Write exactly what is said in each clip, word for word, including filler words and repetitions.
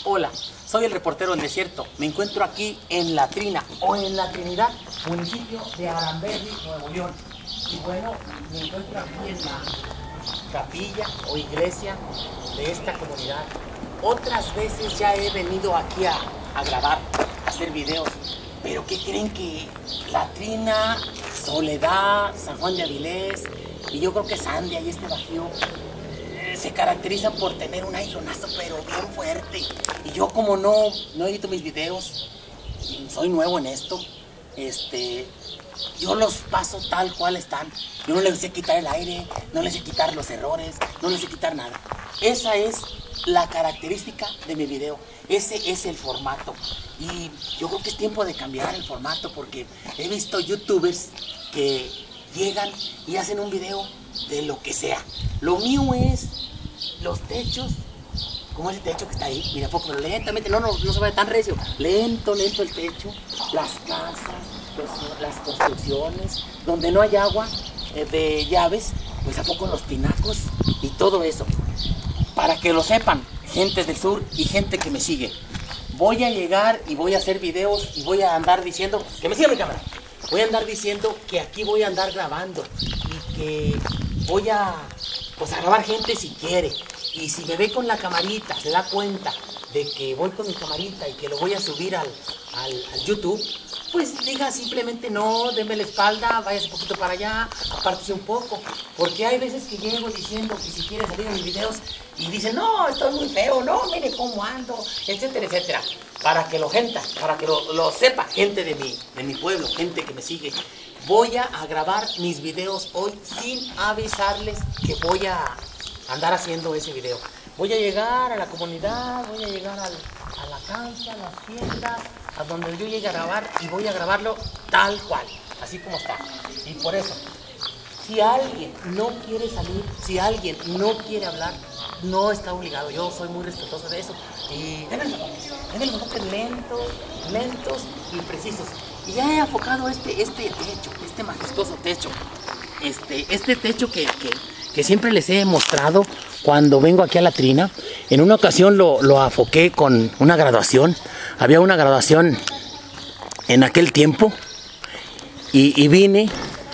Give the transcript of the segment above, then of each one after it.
Hola, soy el reportero del desierto. Me encuentro aquí en La Trina o en La Trinidad, municipio de Aramberri, Nuevo León. Y bueno, me encuentro aquí en la capilla o iglesia de esta comunidad. Otras veces ya he venido aquí a, a grabar, a hacer videos. Pero ¿qué creen? Que La Trina, Soledad, San Juan de Avilés y yo creo que Sandia y este Bajío se caracterizan por tener un aironazo pero bien fuerte. Y yo, como no, no edito mis videos, soy nuevo en esto, este, yo los paso tal cual están. Yo no les sé quitar el aire, no les sé quitar los errores, no les sé quitar nada. Esa es la característica de mi video, ese es el formato. Y yo creo que es tiempo de cambiar el formato, porque he visto youtubers que llegan y hacen un video de lo que sea. Lo mío es los techos, como ese techo que está ahí, mira, poco, lentamente, no, no, no se vaya tan recio, lento, lento el techo, las casas, los, las construcciones, donde no hay agua eh, de llaves, pues a poco los pinacos y todo eso. Para que lo sepan, gente del sur y gente que me sigue, voy a llegar y voy a hacer videos y voy a andar diciendo, que me siga mi cámara, voy a andar diciendo que aquí voy a andar grabando y que voy a, pues, a grabar gente si quiere. Y si me ve con la camarita, se da cuenta de que voy con mi camarita y que lo voy a subir al, al, al YouTube, pues diga simplemente no, denme la espalda, váyase un poquito para allá, apártese un poco. Porque hay veces que llego diciendo que si quiere salir en mis videos y dicen, no, estoy muy feo, no, mire cómo ando, etcétera, etcétera. Para que lo gente, para que lo, lo sepa gente de mi, de mi pueblo, gente que me sigue. Voy a, a grabar mis videos hoy sin avisarles que voy a andar haciendo ese video. Voy a llegar a la comunidad, voy a llegar al, a la cancha, a las tiendas, a donde yo llegue a grabar, y voy a grabarlo tal cual, así como está. Y por eso, si alguien no quiere salir, si alguien no quiere hablar, no está obligado. Yo soy muy respetuoso de eso. Y denme los enfoques lentos, lentos y precisos. Y ya he enfocado este, este techo, este majestuoso techo. Este, este techo que, que, que siempre les he mostrado cuando vengo aquí a La Trina. En una ocasión lo, lo enfoqué con una graduación. Había una graduación en aquel tiempo. Y, y vine.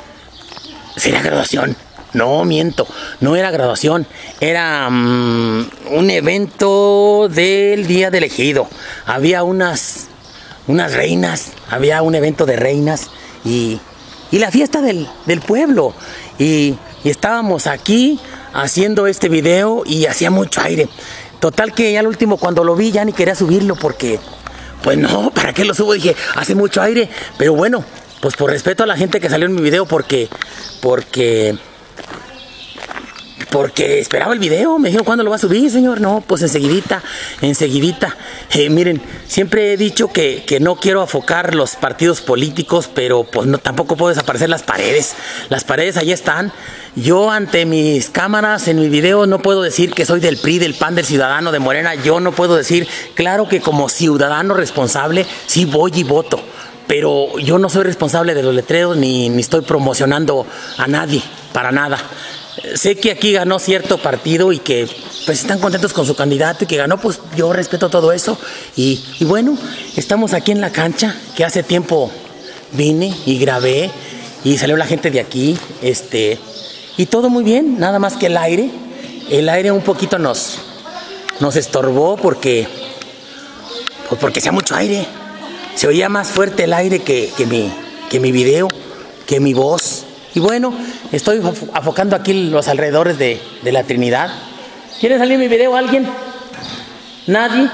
¿Sería graduación? No, miento. No era graduación. Era um, un evento del Día del Ejido. Había unas, unas reinas. Había un evento de reinas. Y... y la fiesta del, del pueblo, y, y estábamos aquí haciendo este video y hacía mucho aire. Total que ya al último, cuando lo vi, ya ni quería subirlo porque, pues no, ¿para qué lo subo? Dije, hace mucho aire, pero bueno, pues por respeto a la gente que salió en mi video, porque, porque, porque esperaba el video. Me dijeron, ¿cuándo lo va a subir, señor? No, pues enseguidita, enseguidita. Eh, miren, siempre he dicho que, que no quiero afocar los partidos políticos, pero pues no, tampoco puedo desaparecer las paredes. Las paredes ahí están. Yo ante mis cámaras, en mi video, no puedo decir que soy del P R I, del P A N, del Ciudadano, de Morena. Yo no puedo decir, claro que como ciudadano responsable, sí voy y voto. Pero yo no soy responsable de los letreros, ni, ni estoy promocionando a nadie, para nada. Sé que aquí ganó cierto partido y que pues están contentos con su candidato y que ganó, pues yo respeto todo eso. Y, y bueno, estamos aquí en la cancha, que hace tiempo vine y grabé y salió la gente de aquí, este, y todo muy bien, nada más que el aire. El aire un poquito nos, nos estorbó porque, pues porque hacía mucho aire. Se oía más fuerte el aire que, que, mi, que mi video, que mi voz. Y bueno, estoy enfocando aquí los alrededores de, de La Trinidad. ¿Quiere salir en mi video alguien? ¿Nadie?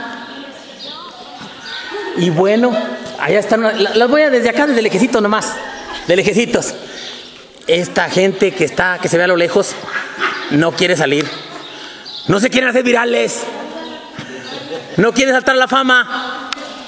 Y bueno, allá están. Las voy a desde acá, desde lejecitos nomás. De lejecitos. Esta gente que está, que se ve a lo lejos, no quiere salir. No se quieren hacer virales. No quieren saltar la fama.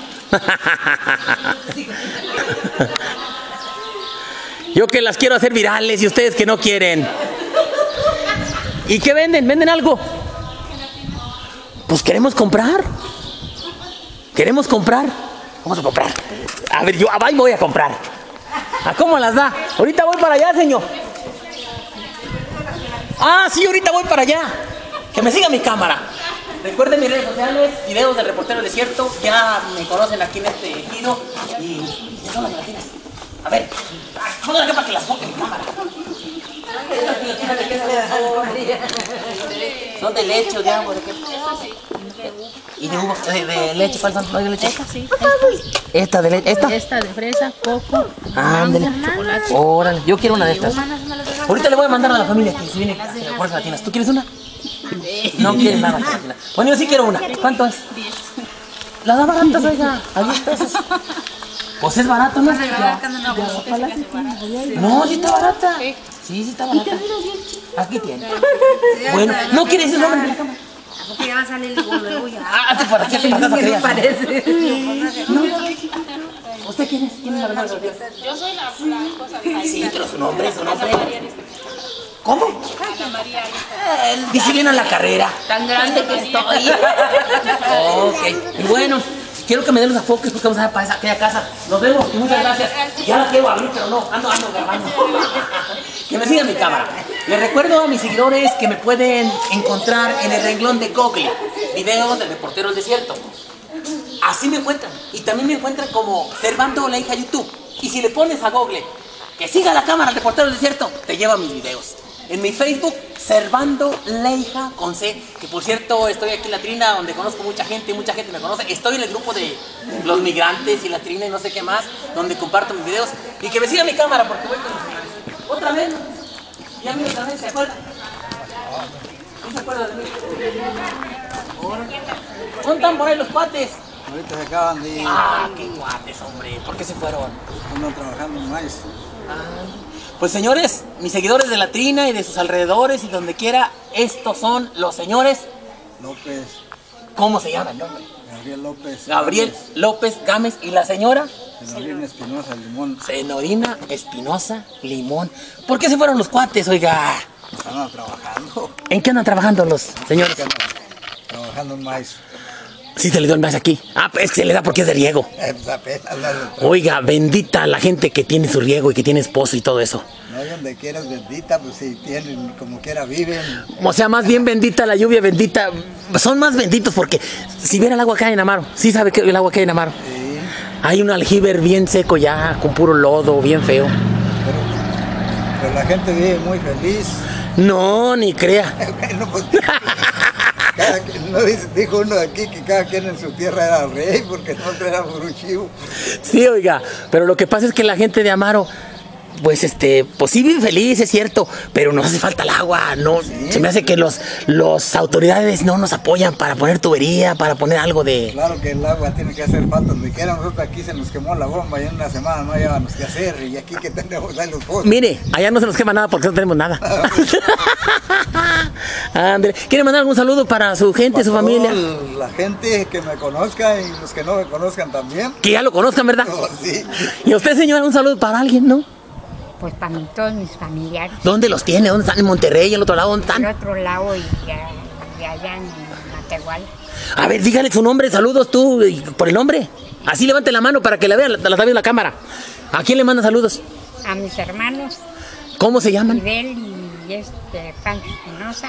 Yo que las quiero hacer virales y ustedes que no quieren. ¿Y qué venden? ¿Venden algo? Pues queremos comprar. Queremos comprar. Vamos a comprar. A ver, yo ahí voy a comprar. ¿A cómo las da? Ahorita voy para allá, señor. Ah, sí, ahorita voy para allá. Que me siga mi cámara. Recuerden mis redes sociales, videos del reportero del desierto. Ya me conocen aquí en este giro. Y ya son las gelatinas. A ver, ¿cómo la para que las ponga en cámara? Son de leche o de agua, ¿de qué? ¿Y de uva? ¿De, de leche? ¿Cuál son? ¿No hay de leche? Esta sí, esta. ¿Esta de leche? ¿Esta? Esta de fresa, coco, Ándale. mango, chocolate. Órale, yo quiero una de estas. Ahorita le voy a mandar a la familia que se viene por gelatinas. ¿Tú quieres una? No quieres nada. Bueno, yo sí quiero una. ¿Cuánto es? Las da baratas, oiga, a diez pesos. Pues es barato, ¿no? Ya, ya, no, sí está barata. Sí, sí está barata. Aquí tiene. Bueno, ¿no quieres ese nombre de la cámara? Porque ya va a salir luego ya. Ah, ¿tú para qué te mandas a creer? Parece. ¿Usted quién es? ¿Quién es la verdad? Yo soy la, la esposa de Jaime. Sí, pero su nombre, su nombre. ¿Cómo? Ana María. Eh, dice bien a la carrera. Tan grande que estoy. Ok, y bueno, quiero que me den los enfoques porque vamos a ir para esa, aquella casa. Nos vemos y muchas gracias. Ya la quiero abrir, pero no, ando, ando grabando. Que me sigan mi cámara. Les recuerdo a mis seguidores que me pueden encontrar en el renglón de Google, videos del reportero del desierto. Así me encuentran. Y también me encuentran como Servando Leija YouTube. Y si le pones a Google que siga la cámara del reportero del desierto, te lleva a mis videos. En mi Facebook, Servando Leija con C, que por cierto estoy aquí en la Trina, donde conozco mucha gente, mucha gente me conoce. Estoy en el grupo de los migrantes y la Trina y no sé qué más, donde comparto mis videos. Y que me siga mi cámara porque voy con los señores. Otra vez, ya mí otra vez, ¿se acuerdan? ¿No se acuerdan de mí? ¿Dónde están por ahí los cuates? Ahorita se acaban de ir. Ah, qué cuates, hombre. ¿Por qué se fueron? Uno trabajando en maíz. Pues señores, mis seguidores de la Trina y de sus alrededores y donde quiera, estos son los señores. López, ¿Cómo se llama el nombre? Gabriel López. Gabriel López Gámez y la señora Senorina Espinosa Limón. Senorina Espinosa Limón. ¿Por qué se fueron los cuates, oiga? Estaban trabajando. ¿En qué andan trabajando los señores? Trabajando en maíz. Sí se le dio el maíz aquí. Ah, es que se le da porque es de riego. Pues apenas la- Oiga, bendita la gente que tiene su riego y que tiene esposo y todo eso. No hay donde quieras bendita, pues si tienen, como quiera viven. O sea, más bien bendita la lluvia, bendita. Son más benditos porque si viera el agua que hay en Amaro, sí sabe que el agua que hay en Amaro. Sí, Hay un aljibe bien seco ya, con puro lodo, bien feo. pero, pero la gente vive muy feliz. No, ni crea. Bueno, pues, cada quien- no dice- dijo uno aquí que cada quien en su tierra era rey porque no era por un chivo. Sí, oiga, pero lo que pasa es que la gente de Amaro, pues este, pues sí vive feliz, es cierto, pero nos hace falta el agua, no, se me hace que los, los autoridades no nos apoyan para poner tubería, para poner algo de... Claro que el agua tiene que hacer falta donde quiera. Nosotros aquí se nos quemó la bomba y en una semana no habíamos que hacer. Y aquí que tenemos ahí los pozos. Mire, allá no se nos quema nada porque no tenemos nada. Ándale. ¿Quiere mandar algún saludo para su gente, su Para familia? toda la gente que me conozca y los que no me conozcan también. Que ya lo conozcan, ¿verdad? Oh, sí. Y a usted, señora, un saludo para alguien, ¿no? Pues para mí, todos mis familiares. ¿Dónde los tiene? ¿Dónde están? ¿En Monterrey? ¿En el otro lado? ¿Dónde Del están? otro lado y, ya- y allá en Matehuala. A ver, dígale su nombre, saludos tú, y por el nombre. Así levante la mano para que la vean, la, la está viendo la cámara. ¿A quién le manda saludos? A mis hermanos, ¿Cómo se llaman? Fidel y este, Pancho Espinosa.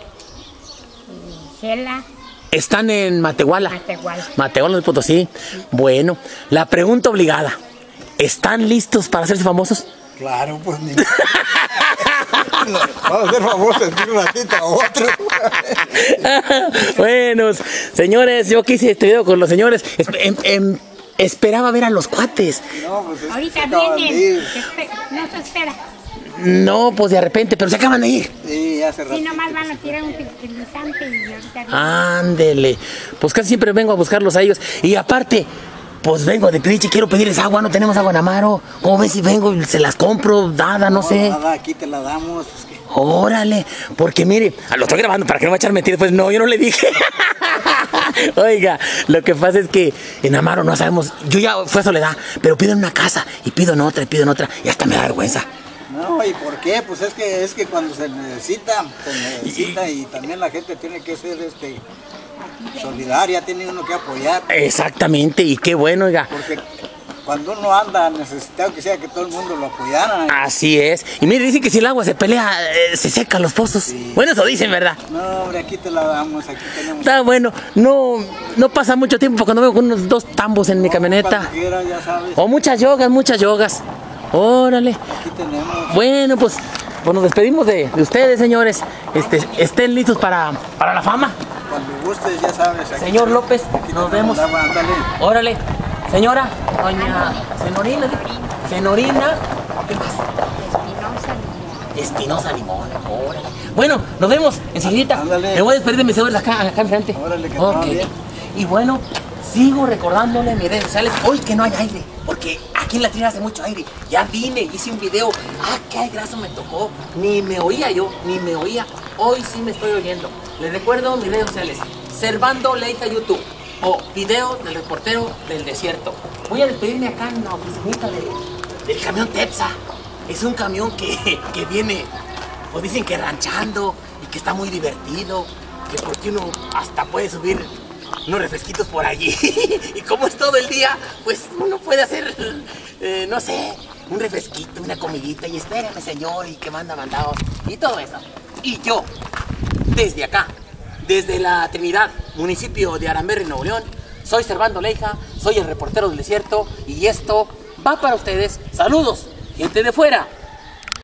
Y Gela, Están en Matehuala. Matehuala. Matehuala de Potosí. Bueno, la pregunta obligada. ¿Están listos para hacerse famosos? Claro, pues ni. Vamos a ser famosos de un ratito a otro. Bueno, señores, yo quise este video con los señores. Esp- em- em- esperaba ver a los cuates. No, pues es que Ahorita se acaban de vienen. ir. Se espe- No se espera. No, pues de repente, pero se acaban de ir. Sí, hace Sí, ratito. nomás van a tirar un fertilizante y ahorita vienen. Ándele. Pues casi siempre vengo a buscarlos a ellos. Y aparte, pues vengo de Piriche, quiero pedirles agua, no tenemos agua en Amaro. ¿Cómo ves si vengo y se las compro, dada, no sé? Nada, aquí te la damos. Pues que... Órale, porque mire, ah, lo estoy grabando para que no me echen mentiras, pues no, yo no le dije. Oiga, lo que pasa es que en Amaro no sabemos, yo ya fui a Soledad, pero pido en una casa y pido en otra y pido en otra y hasta me da vergüenza. No, ¿y por qué? Pues es que es que cuando se necesita, se necesita y también la gente tiene que ser este solidaria, tiene uno que apoyar. Exactamente, y qué bueno, oiga. Porque cuando uno anda necesitado que sea que todo el mundo lo apoyara. Así es. Y mire, dicen que si el agua se pelea, eh, se secan los pozos. Sí. Bueno, eso dicen, ¿verdad? No, hombre, aquí te la damos, aquí tenemos. Está bueno. No, no pasa mucho tiempo cuando veo con unos dos tambos en mi camioneta. Cuando quiera, ya sabes. O muchas yogas, muchas yogas. Órale. Aquí tenemos. Bueno, pues, pues nos despedimos de, de ustedes, señores. Este, estén listos para, para la fama. Cuando gustes, ya sabes. Aquí Señor López, aquí nos tenemos vemos. agua, ándale. Órale. Señora, doña Senorina. Senorina. ¿Qué más? Espinosa Limón. Órale. Bueno, nos vemos enseguida. Ándale. Me voy a despedir de mis señores acá, acá enfrente. Órale, que te Ok. va bien. Y bueno, sigo recordándole en mis redes sociales hoy que no hay aire, porque aquí en la tierra hace mucho aire. Ya vine, hice un video. Ah, qué graso me tocó. Ni me oía yo, ni me oía. Hoy sí me estoy oyendo. Les recuerdo mis redes sociales. Servando Leija YouTube o video del reportero del desierto. Voy a despedirme acá en la oficinita de, del camión Tepsa. Es un camión que, que viene, pues dicen que ranchando y que está muy divertido, que porque uno hasta puede subir unos refresquitos por allí. Y como es todo el día, pues uno puede hacer, eh, no sé, un refresquito, una comidita y espérame, señor, y que manda mandados y todo eso. Y yo, desde acá, desde la Trinidad, municipio de Aramberri, Nuevo León, soy Servando Leija, soy el reportero del desierto y esto va para ustedes. Saludos, gente de fuera.